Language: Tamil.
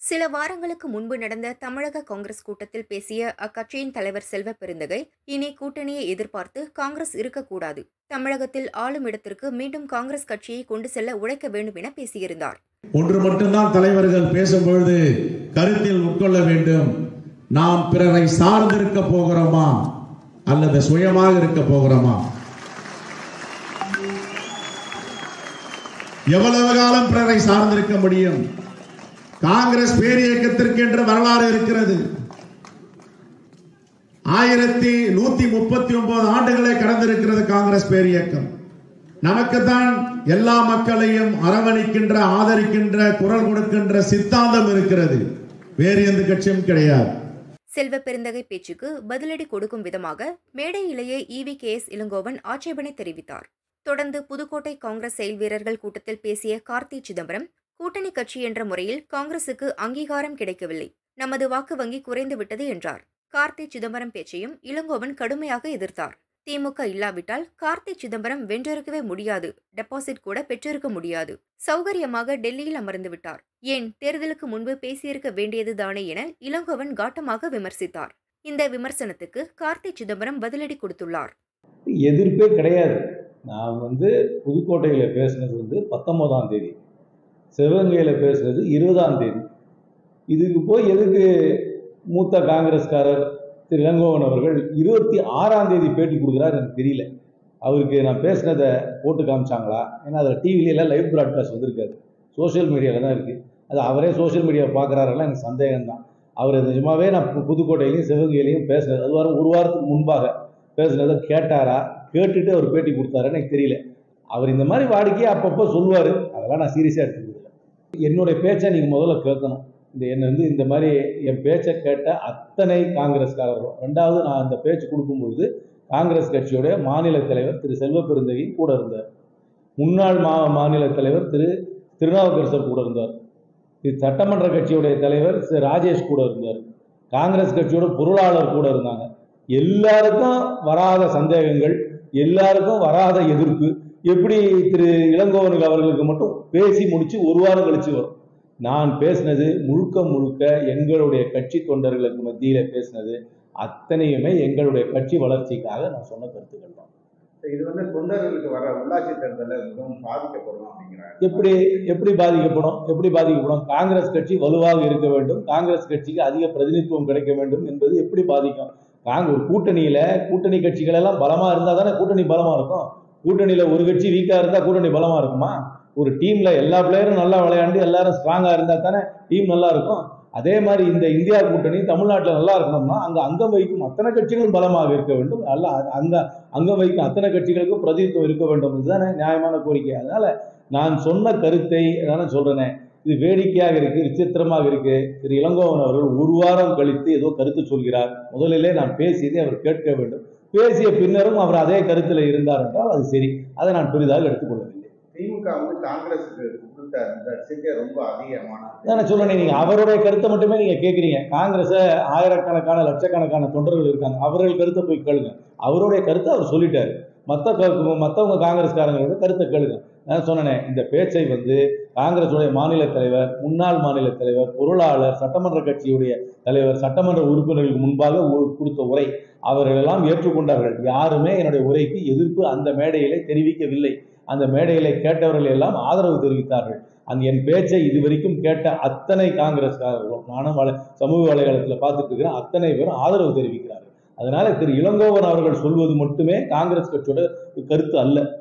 சில வாரங்களுக்கு முன்பு நடந்த தமிழக காங்கிரஸ் கூட்டத்தில் பேசிய அக்கட்சியின் தலைவர் செல்வ பெருந்தகை, இனி கூட்டணியை எதிர்பார்த்து காங்கிரஸ் இருக்கக்கூடாது, தமிழகத்தில் ஆளும் இடத்திற்கு மீண்டும் காங்கிரஸ் கட்சியை கொண்டு செல்ல உழைக்க வேண்டும் என பேசியிருந்தார். ஒன்று மட்டும்தான் தலைவர்கள் பேசும்பொழுது கருத்தில் உட்கொள்ள வேண்டும். நாம் பிறரை சார்ந்திருக்க போகிறோமா அல்லது சுயமாக இருக்க போகிறோமா? எவ்வளவு காலம் பிறரை சார்ந்திருக்க முடியும்? காங்கிரஸ் பேரியக்கத்திற்கு என்று வரலாறு இருக்கிறது. 1139 ஆண்டுகளை கடந்திருக்கிறது காங்கிரஸ் பேரியக்கம். நமக்குத்தான் எல்லா மக்களையும் அரவணைக்கின்ற, ஆதரிக்கின்ற, குரல் கொடுக்கின்ற சித்தாந்தம் இருக்கிறது. வேறு எந்த கட்சியும் கிடையாது. செல்வ பெருந்தகை பேச்சுக்கு பதிலடி கொடுக்கும் விதமாக மேடையிலேயே EVKS இளங்கோவன் ஆட்சேபனை தெரிவித்தார். தொடர்ந்து புதுக்கோட்டை காங்கிரஸ் செயல் வீரர்கள் கூட்டத்தில் பேசிய கார்த்தி சிதம்பரம், கூட்டணி கட்சி என்ற முறையில் காங்கிரசுக்கு அங்கீகாரம் கிடைக்கவில்லை, நமது வாக்கு வங்கி குறைந்து விட்டது என்றார். கார்த்தி சிதம்பரம் பேச்சையும் இளங்கோவன் கடுமையாக எதிர்த்தார். திமுக இல்லாவிட்டால் கார்த்தி சிதம்பரம் வென்றிருக்கவே முடியாது, டெபாசிட் கூட பெற்றிருக்க முடியாது, சௌகரியமாக டெல்லியில் அமர்ந்து விட்டார், ஏன் தேர்தலுக்கு முன்பு பேசியிருக்க வேண்டியது தானே என இளங்கோவன் காட்டமாக விமர்சித்தார். இந்த விமர்சனத்துக்கு கார்த்தி சிதம்பரம் பதிலடி கொடுத்துள்ளார். எதிர்ப்பே கிடையாது. நான் புதுக்கோட்டையில் பேசினது 19ஆம் தேதி, சிவகங்கையில் பேசுனது 20ஆம் தேதி. இதுக்கு போய் எதுக்கு மூத்த காங்கிரஸ்காரர் திரு இளங்கோவன் அவர்கள் 26ஆம் தேதி பேட்டி கொடுக்குறாரு எனக்கு தெரியல. அவருக்கு நான் பேசினதை போட்டு காமிச்சாங்களா? ஏன்னா அதில் டிவிலாம் லைவ் ப்ராட்காஸ்ட் வந்திருக்காது, சோஷியல் மீடியாவில் தான் இருக்குது. அது அவரே சோஷியல் மீடியாவை பார்க்குறாரெல்லாம் எனக்கு சந்தேகம்தான். அவர் நிஜமாவே நான் புதுக்கோட்டையிலையும் சிவகங்கையிலையும் பேசுனது, அது ஒரு வாரத்துக்கு முன்பாக பேசுனதை கேட்டாரா, கேட்டுட்டு அவர் பேட்டி கொடுத்தாருன்னு எனக்கு தெரியல. அவர் இந்த மாதிரி வாடிக்கையை அப்பப்போ சொல்லுவார், அதெல்லாம் நான் சீரியஸாக எடுத்துக்கிறதில்ல. என்னுடைய பேச்சை நீங்கள் முதல்ல கேட்கணும். இந்த மாதிரி என் பேச்சை கேட்ட அத்தனை காங்கிரஸ்காரர்களும், ரெண்டாவது நான் அந்த பேச்சு கொடுக்கும்பொழுது காங்கிரஸ் கட்சியுடைய மாநில தலைவர் திரு செல்வ பெருந்தகை கூட இருந்தார், முன்னாள் மாநில தலைவர் திரு திருநாவுக்கரசர் கூட இருந்தார், சட்டமன்ற கட்சியுடைய தலைவர் திரு ராஜேஷ் கூட இருந்தார், காங்கிரஸ் கட்சியோட பொருளாளர் கூட இருந்தாங்க. எல்லாருக்கும் வராத சந்தேகங்கள், எல்லாருக்கும் வராத எதிர்ப்பு எப்படி திரு இளங்கோவனுக்கு அவர்களுக்கு மட்டும் பேசி முடிச்சு ஒரு வாரம் கழிச்சு வரும். நான் பேசினது முழுக்க முழுக்க எங்களுடைய கட்சி தொண்டர்களுக்கு மத்தியில் பேசினது அத்தனையுமே எங்களுடைய கட்சி வளர்ச்சிக்காக நான் சொன்ன கருத்துக்கள் தான். இது தொண்டர்களுக்கு வர உள்ளாட்சி தேர்தலில் மிகவும் பாதிக்கப்படும் அப்படிங்கிறாங்க. எப்படி பாதிக்கப்படும்? காங்கிரஸ் கட்சி வலுவாக இருக்க வேண்டும், காங்கிரஸ் கட்சிக்கு அதிக பிரதிநிதித்துவம் கிடைக்க வேண்டும் என்பது எப்படி பாதிக்கும்? ஒரு கூட்டணி கட்சிகள் எல்லாம் பலமா இருந்தா தானே கூட்டணி பலமா இருக்கும். கூட்டணியில ஒரு கட்சி வீக்கா இருந்தா கூட்டணி பலமா இருக்குமா? ஒரு டீம்ல எல்லா பிளேயரும் நல்லா விளையாண்டு எல்லாரும் ஸ்ட்ராங்கா இருந்தா தானே டீம் நல்லா இருக்கும். அதே மாதிரி இந்த இந்தியா கூட்டணி தமிழ்நாட்டில் நல்லா இருக்கணும்னா அங்க அங்கம் வைக்கும் அத்தனை கட்சிகளும் பலமாக இருக்க வேண்டும், அங்கம் வைக்கும் அத்தனை கட்சிகளுக்கும் பிரதிநிதித்துவம் இருக்க வேண்டும். இதுதானே நியாயமான கோரிக்கை. அதனால நான் சொன்ன கருத்தை நானே சொல்றேனே, இது வேடிக்கையாக இருக்கு, விசித்திரமாக இருக்கு. திரு இளங்கோவன் அவர்கள் ஒரு வாரம் கழித்து ஏதோ கருத்து சொல்கிறார். முதலிலே நான் பேசியதை அவர் கேட்க வேண்டும். பேசிய பின்னரும் அவர் அதே கருத்தில் இருந்தார் என்றால் அது சரி, அதை நான் பெரிதாக எடுத்துக்கொள்ளவில்லை. திமுக காங்கிரஸுக்கு கொடுத்த அந்த சீட்டே ரொம்ப அதிகமான நான் சொல்றேன், நீங்க அவருடைய கருத்தை மட்டுமே நீங்க கேட்குறீங்க. காங்கிரஸ ஆயிரக்கணக்கான லட்சக்கணக்கான தொண்டர்கள் இருக்காங்க, அவர்கள் கருத்தை போய் கேளுங்க. அவருடைய கருத்தை அவர் சொல்லிட்டாரு. மற்றவங்க காங்கிரஸ்காரங்களோட கருத்தை கேளுங்க. நான் சொன்னேன், இந்த பேச்சை காங்கிரஸுடைய மாநில தலைவர், முன்னாள் மாநில தலைவர், பொருளாளர், சட்டமன்ற கட்சியுடைய தலைவர், சட்டமன்ற உறுப்பினர்களுக்கு முன்பாக கொடுத்த உரை அவர்களெல்லாம் ஏற்றுக்கொண்டார்கள். யாருமே என்னுடைய உரைக்கு எதிர்ப்பு அந்த மேடையிலே தெரிவிக்கவில்லை. அந்த மேடையிலே கேட்டவர்கள் எல்லாம் ஆதரவு தெரிவித்தார்கள். என் பேச்சை இதுவரைக்கும் கேட்ட அத்தனை காங்கிரஸ்காரர்களும், நானும் சமூக வலைதளத்தில் பார்த்துட்டு இருக்கிறேன், அத்தனை பேரும் ஆதரவு தெரிவிக்கிறார்கள். அதனால திரு இளங்கோவன் அவர்கள் சொல்வது மட்டுமே காங்கிரஸ் கட்சியோட கருத்து அல்ல.